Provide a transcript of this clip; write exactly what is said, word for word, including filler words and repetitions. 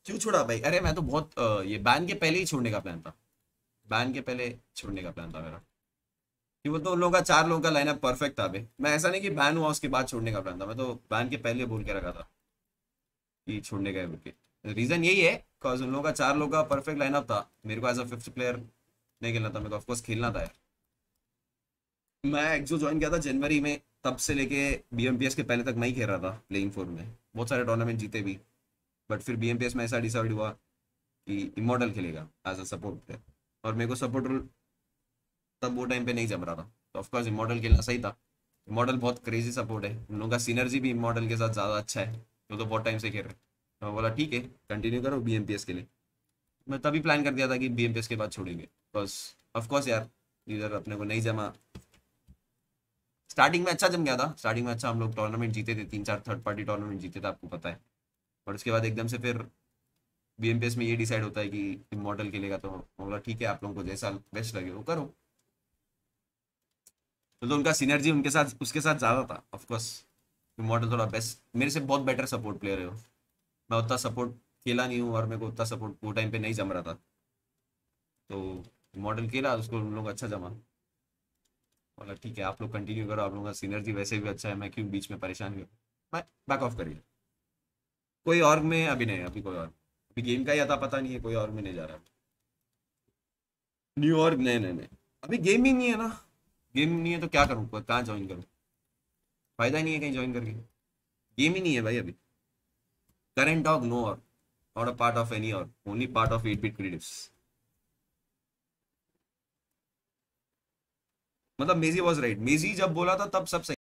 क्यों छोड़ा भाई? अरे मैं तो बहुत अ, ये बैन के पहले ही छोड़ने का प्लान था। बैन के पहले छोड़ने का प्लान था मेरा। कि वो तो उन लोगों का चार लोगों का लाइनअप परफेक्ट था बे। मैं ऐसा नहीं कि बैन हुआ उसके बाद छोड़ने का प्लान था, मैं तो बैन के पहले बोल के रखा था कि छोड़ने का है बोल के। रीजन यही है बिकॉज उन लोगों का चार लोगों का परफेक्ट लाइनअप था, मेरे को एज अ फिफ्थ प्लेयर नहीं खेलना था, मेरे को ऑफकोर्स खेलना था यार। मैं एक्सो ज्वाइन किया था जनवरी में, तब से लेके बीएमपीएस के पहले तक मैं ही खेल रहा था प्लेइंग फोर में, बहुत सारे टूर्नामेंट जीते भी। बट फिर बीएमपीएस में ऐसा डिसाइड हुआ कि इमॉर्टल खेलेगा एज अ सपोर्ट प्लेयर, और मेरे को सपोर्ट रोल तब वो टाइम पे नहीं जम रहा था, तो ऑफकोर्स इमॉर्टल खेलना सही था। इमॉर्टल बहुत क्रेजी सपोर्ट है, उन लोगों का सिनर्जी भी इमॉर्टल के साथ ज़्यादा अच्छा है, वो तो बहुत टाइम से खेल रहे हैं। तो मैं बोला ठीक है, कंटिन्यू करो बीएमपीएस के लिए। मैं तभी प्लान कर दिया था कि बीएमपीएस के बाद छोड़ेंगे, बिकॉज ऑफकोर्स यार इधर अपने को नहीं जमा। स्टार्टिंग में अच्छा जम गया था, स्टार्टिंग में अच्छा हम लोग टूर्नामेंट जीते थे, तीन चार थर्ड पार्टी टूर्नामेंट जीते थे, आपको पता है। और उसके बाद एकदम से फिर बीएमपीएस में ये डिसाइड होता है कि इमॉर्टल खेलेगा, तो बोला ठीक है आप लोगों को जैसा बेस्ट लगे वो करो। तो, तो उनका सिनर्जी उनके साथ उसके साथ ज़्यादा था ऑफकोर्स। इमॉर्टल थोड़ा बेस्ट, मेरे से बहुत बेटर सपोर्ट प्लेयर है वो। मैं उतना सपोर्ट खेला नहीं हूँ, और मेरे को उतना सपोर्ट वो टाइम पे नहीं जम रहा था, तो इमॉर्टल खेला, उसको उन लोग अच्छा जमा। बोला ठीक है आप लोग कंटिन्यू करो, आप लोगों का सिनर्जी वैसे भी अच्छा है, मैं क्यों बीच में परेशान हुई। मैं बैक ऑफ करिए, कोई और में अभी नहीं, अभी कोई और, अभी गेम का ही आता पता नहीं है, कोई और में नहीं जा रहा। न्यूयॉर्क नहीं नहीं नहीं, अभी गेम ही नहीं है ना। गेम नहीं है तो क्या करूँ, कहाँ ज्वाइन करूँ? फायदा ही नहीं है कहीं ज्वाइन करके, गेम ही नहीं है भाई अभी। Current dog no or not a part of any or only part of eight bit creatives. मतलब मेजी वॉज राइट, मेजी जब बोला था तब सब सही